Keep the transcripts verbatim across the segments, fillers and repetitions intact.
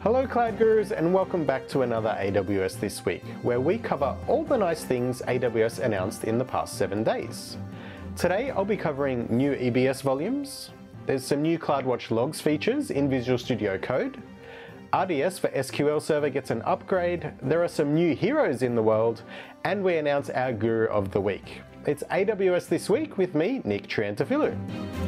Hello Cloud Gurus, and welcome back to another A W S This Week, where we cover all the nice things A W S announced in the past seven days. Today I'll be covering new E B S volumes, there's some new CloudWatch Logs features in Visual Studio Code, R D S for S Q L Server gets an upgrade, there are some new heroes in the world, and we announce our Guru of the Week. It's A W S This Week with me, Nick Triantafilu.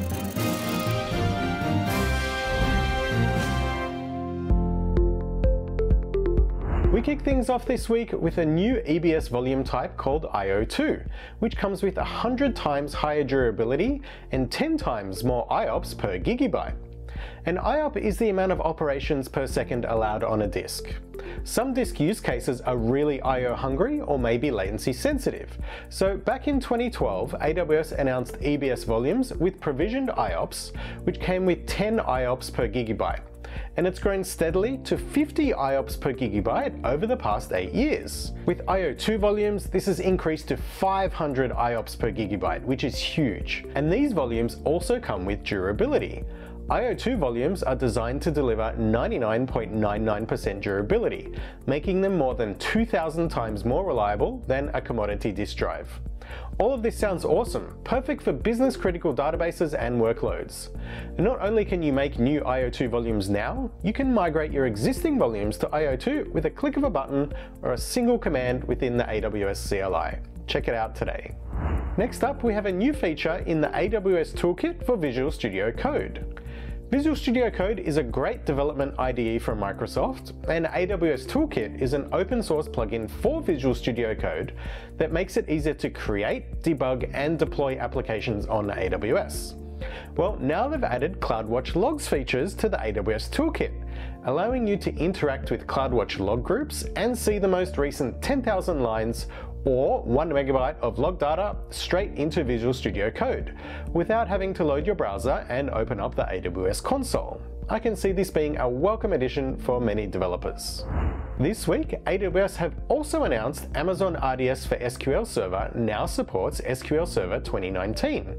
We kick things off this week with a new E B S volume type called I O two, which comes with one hundred times higher durability and ten times more I O P S per gigabyte. An I O P is the amount of operations per second allowed on a disk. Some disk use cases are really I O hungry or maybe latency sensitive. So back in twenty twelve, A W S announced E B S volumes with provisioned I O P S, which came with ten I O P S per gigabyte. And it's grown steadily to fifty I O P S per gigabyte over the past eight years. With I O two volumes, this has increased to five hundred I O P S per gigabyte, which is huge. And these volumes also come with durability. I O two volumes are designed to deliver ninety-nine point nine nine percent durability, making them more than two thousand times more reliable than a commodity disk drive. All of this sounds awesome, perfect for business critical databases and workloads. And not only can you make new I O two volumes now, you can migrate your existing volumes to I O two with a click of a button or a single command within the A W S C L I. Check it out today. Next up, we have a new feature in the A W S Toolkit for Visual Studio Code. Visual Studio Code is a great development I D E from Microsoft, and A W S Toolkit is an open source plugin for Visual Studio Code that makes it easier to create, debug, and deploy applications on A W S. Well, now they've added CloudWatch Logs features to the A W S Toolkit, allowing you to interact with CloudWatch log groups and see the most recent ten thousand lines or one megabyte of log data straight into Visual Studio Code, without having to load your browser and open up the A W S console. I can see this being a welcome addition for many developers. This week, A W S have also announced Amazon R D S for S Q L Server now supports S Q L Server twenty nineteen.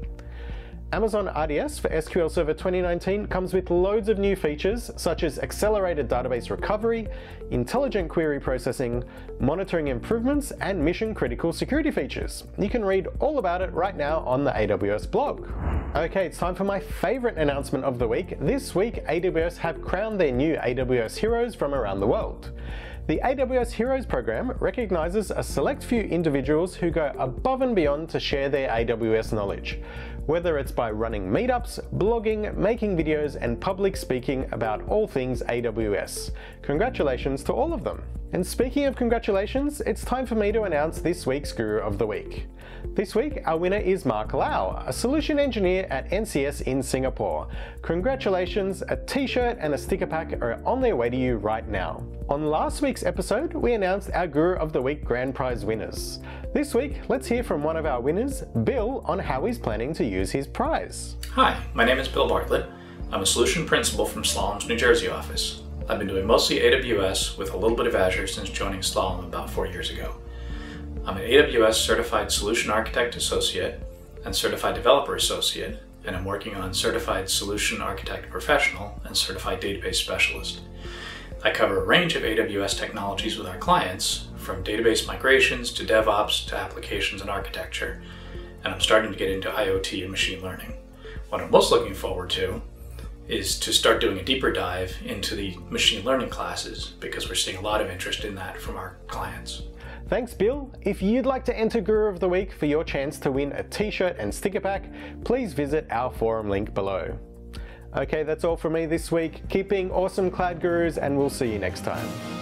Amazon R D S for S Q L Server twenty nineteen comes with loads of new features such as accelerated database recovery, intelligent query processing, monitoring improvements, and mission critical security features. You can read all about it right now on the A W S blog. Okay, it's time for my favorite announcement of the week. This week, A W S have crowned their new A W S Heroes from around the world. The A W S Heroes program recognizes a select few individuals who go above and beyond to share their A W S knowledge, whether it's by running meetups, blogging, making videos, and public speaking about all things A W S. Congratulations to all of them. And speaking of congratulations, it's time for me to announce this week's Guru of the Week. This week, our winner is Mark Lau, a solution engineer at N C S in Singapore. Congratulations, a t-shirt and a sticker pack are on their way to you right now. On last week's episode, we announced our Guru of the Week grand prize winners. This week, let's hear from one of our winners, Bill, on how he's planning to use his prize. Hi, my name is Bill Bartlett. I'm a solution principal from Slalom's New Jersey office. I've been doing mostly A W S with a little bit of Azure since joining Slalom about four years ago. I'm an A W S Certified Solution Architect Associate and Certified Developer Associate, and I'm working on Certified Solution Architect Professional and Certified Database Specialist. I cover a range of A W S technologies with our clients, from database migrations to DevOps to applications and architecture, and I'm starting to get into I O T and machine learning. What I'm most looking forward to is to start doing a deeper dive into the machine learning classes, because we're seeing a lot of interest in that from our clients. Thanks, Bill. If you'd like to enter Guru of the Week for your chance to win a t-shirt and sticker pack, please visit our forum link below. Okay, that's all from me this week. Keep being awesome Cloud Gurus, and we'll see you next time.